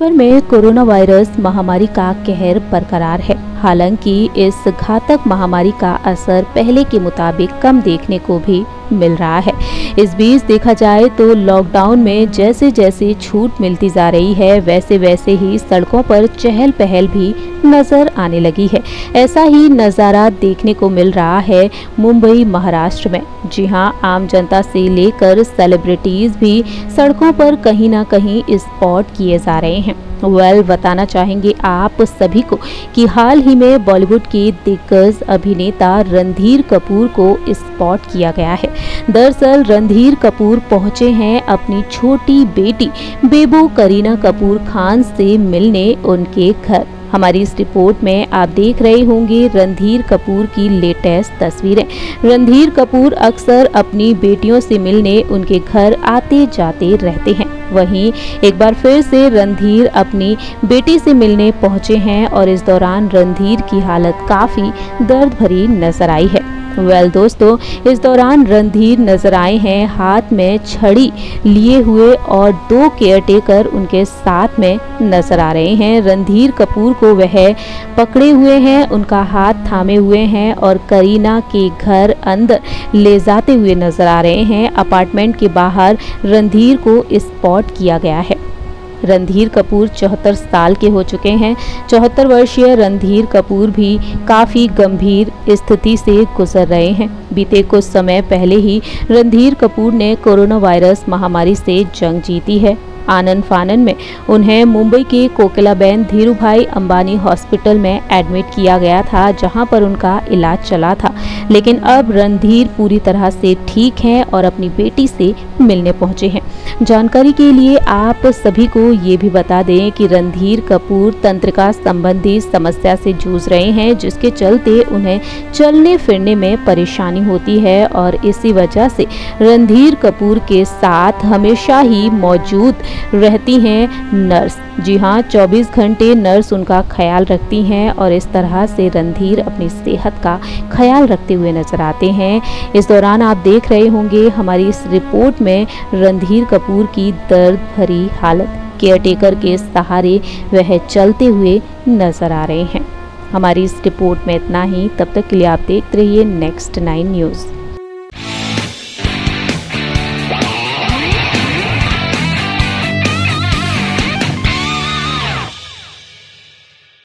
भर में corona virus महामारी का कहर बरकरार है। हालांकि इस घातक महामारी का असर पहले के मुताबिक कम देखने को भी मिल रहा है। इस बीच देखा जाए तो लॉकडाउन में जैसे जैसे छूट मिलती जा रही है, वैसे वैसे ही सड़कों पर चहल पहल भी नजर आने लगी है। ऐसा ही नज़ारा देखने को मिल रहा है मुंबई, महाराष्ट्र में। जी हां, आम जनता से लेकर सेलिब्रिटीज भी सड़कों पर कहीं ना कहीं स्पॉट किए जा रहे हैं। बताना चाहेंगे आप सभी को कि हाल ही में बॉलीवुड के दिग्गज अभिनेता रणधीर कपूर को स्पॉट किया गया है। दरअसल रणधीर कपूर पहुंचे हैं अपनी छोटी बेटी बेबो करीना कपूर खान से मिलने उनके घर। हमारी इस रिपोर्ट में आप देख रहे होंगे रणधीर कपूर की लेटेस्ट तस्वीरें। रणधीर कपूर अक्सर अपनी बेटियों से मिलने उनके घर आते जाते रहते हैं। वहीं एक बार फिर से रणधीर अपनी बेटी से मिलने पहुंचे हैं और इस दौरान रणधीर की हालत काफी दर्द भरी नजर आई है। दोस्तों, इस दौरान रणधीर नजर आए हैं हाथ में छड़ी लिए हुए और 2 केयरटेकर उनके साथ में नजर आ रहे हैं। रणधीर कपूर को वह पकड़े हुए हैं, उनका हाथ थामे हुए हैं और करीना के घर अंदर ले जाते हुए नजर आ रहे हैं। अपार्टमेंट के बाहर रणधीर को स्पॉट किया गया है। रणधीर कपूर 74 साल के हो चुके हैं। 74 वर्षीय रणधीर कपूर भी काफ़ी गंभीर स्थिति से गुजर रहे हैं। बीते कुछ समय पहले ही रणधीर कपूर ने कोरोना वायरस महामारी से जंग जीती है। आनन फानन में उन्हें मुंबई के कोकिलाबेन धीरूभाई अंबानी हॉस्पिटल में एडमिट किया गया था, जहां पर उनका इलाज चला था। लेकिन अब रणधीर पूरी तरह से ठीक हैं और अपनी बेटी से मिलने पहुंचे हैं। जानकारी के लिए आप सभी को ये भी बता दें कि रणधीर कपूर तंत्रिका संबंधी समस्या से जूझ रहे हैं, जिसके चलते उन्हें चलने फिरने में परेशानी होती है और इसी वजह से रणधीर कपूर के साथ हमेशा ही मौजूद रहती हैं नर्स। जी हाँ, 24 घंटे नर्स उनका ख्याल रखती हैं और इस तरह से रणधीर अपनी सेहत का ख्याल रखते हुए नजर आते हैं। इस दौरान आप देख रहे होंगे हमारी इस रिपोर्ट में रणधीर कपूर की दर्द भरी हालत। केयरटेकर के सहारे वह चलते हुए नजर आ रहे हैं। हमारी इस रिपोर्ट में इतना ही। तब तक के लिए आप देखते रहिए नेक्स्ट 9 न्यूज़।